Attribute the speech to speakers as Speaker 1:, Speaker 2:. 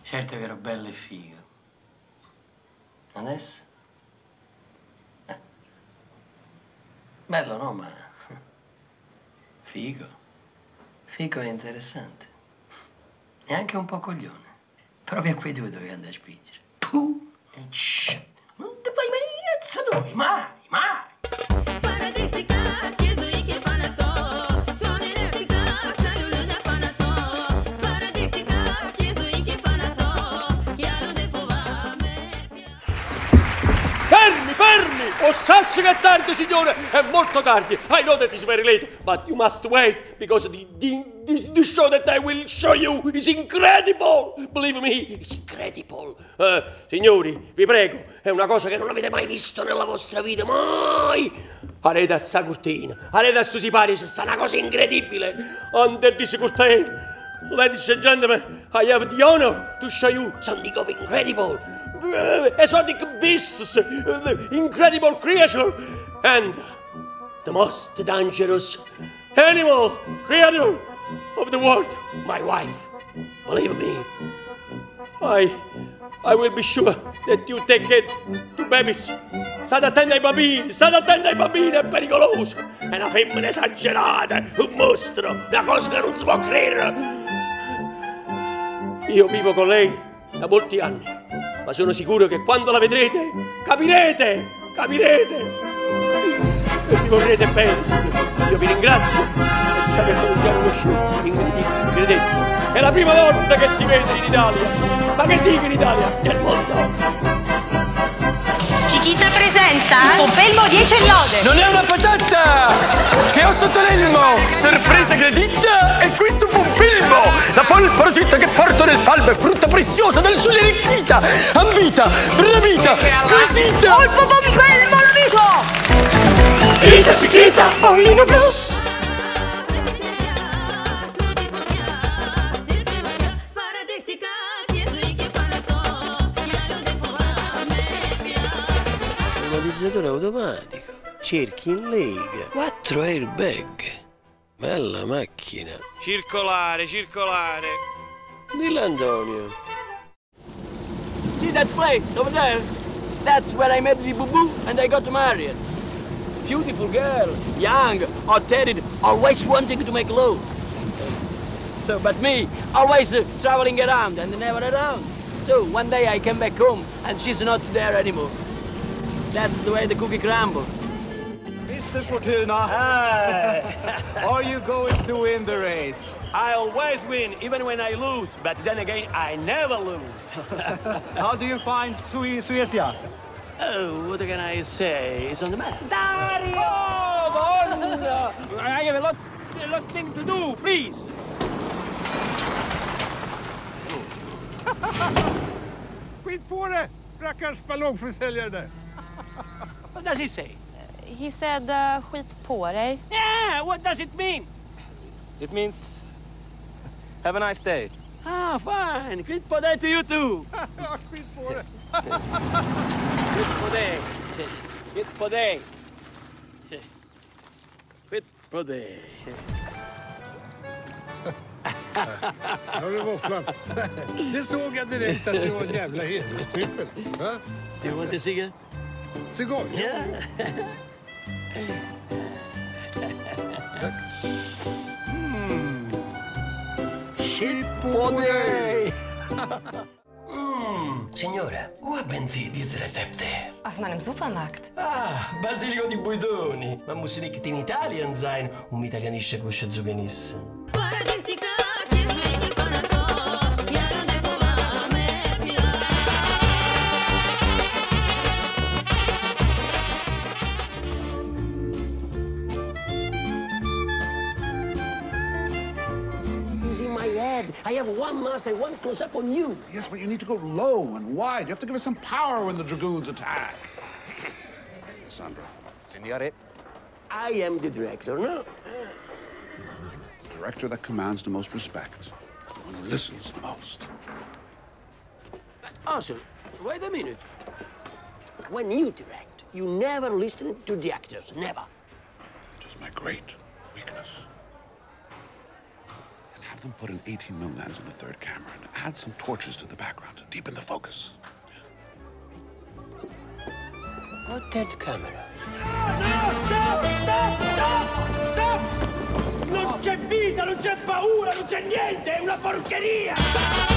Speaker 1: Certo che ero bello e figo. Adesso? Bello no, ma... Figo. Figo è interessante. E anche un po' coglione. Proprio a quei due dovevi andare a spingere. Puh! Shh! Non ti fai mai alzatore, mai, mai!
Speaker 2: Fermi! Oh, salsi che è tardi, signore! È molto tardi! I know that is very late, but you must wait, because the show that I will show you is incredible! Believe me, it's incredible! Signori, vi prego, è una cosa che non avete mai visto nella vostra vita, mai! Arete a sta cortina, arete a sto sipario, sta una cosa incredibile! Under this curtain, ladies and gentlemen, I have the honor to show you something of incredible! Exotic beasts, incredible creature, and the most dangerous animal creature of the world, my wife. Believe me, I will be sure that you take care to babies. State attenti ai bambini, è pericoloso. È una femmina esagerata, un mostro, una cosa che non si può credere. Io vivo con lei da molti anni. Ma sono sicuro che quando la vedrete, capirete! E mi vorrete bene, signore. Io vi ringrazio e sapete cominciare uno show incredibile, credetemi. È la prima volta che si vede in Italia. Ma che dico in Italia? Nel mondo!
Speaker 3: Chiquita presenta Pompelmo 10 e lode.
Speaker 4: Non è una patata che ho sotto l'elmo. Sorpresa gradita e questo Pompelmo, la polpa rosetta che porto nel palmo è frutta preziosa del sole arricchita, ambita, bravita, squisita.
Speaker 3: Polpo Pompelmo l'amico.
Speaker 4: Chiquita Chiquita, bollino blu.
Speaker 1: Climatizzatore automatico, cerchi in lega, 4 airbag, bella macchina.
Speaker 2: Circolare.
Speaker 1: Dillo Antonio.
Speaker 5: See that place over there? That's where I met the boo-boo and I got married. Beautiful girl, young, hot-headed, always wanting to make love. So, but me, always traveling around and never around. So, one day I came back home and she's not there anymore. That's the way the cookie crumbles.
Speaker 6: Mr. Fortuna, are you going to win the race?
Speaker 2: I always win, even when I lose. But then again, I never lose.
Speaker 6: How do you find Suecia?
Speaker 2: Oh, what can I say? It's on the map.
Speaker 3: Dario!
Speaker 2: Oh, Madonna! I have a lot of things to do, please.
Speaker 7: Skit på det, rackars ballongförsäljare.
Speaker 2: What does he say?
Speaker 3: He said skit på dig.
Speaker 2: Yeah, what does it mean?
Speaker 6: It means have a nice day.
Speaker 2: Ah, fine. Quit på dig to you too.
Speaker 7: Ja, skit på det.
Speaker 2: Quit på dig. Quit på dig. Quit på dig.
Speaker 7: Ja, du våfflar. Det såg jag direkt att du var en jävla hederstypel. Va?
Speaker 2: Do you want a cigar?
Speaker 7: Cigarr?
Speaker 2: Yeah.
Speaker 1: Shit på dig! Signora, wo haben Sie diese Rezepte?
Speaker 3: Aus meinem Supermarkt.
Speaker 1: Ah, Basilico di Buitoni. Man muss nicht in Italien sein, italienische Kusche zu genießen. I have one master, one close-up on you.
Speaker 8: Yes, but you need to go low and wide. You have to give us some power when the dragoons attack. Sandro.
Speaker 6: Signore.
Speaker 1: I am the director, no?
Speaker 8: The director that commands the most respect is the one who listens the most.
Speaker 1: Arthur, wait a minute. When you direct, you never listen to the actors, never.
Speaker 8: It is my great weakness. Have them put an 18mm lens in the third camera and add some torches to the background to deepen the focus.
Speaker 1: What third camera?
Speaker 2: No, stop! Non c'è vita, non c'è paura, non c'è niente, è una porcheria!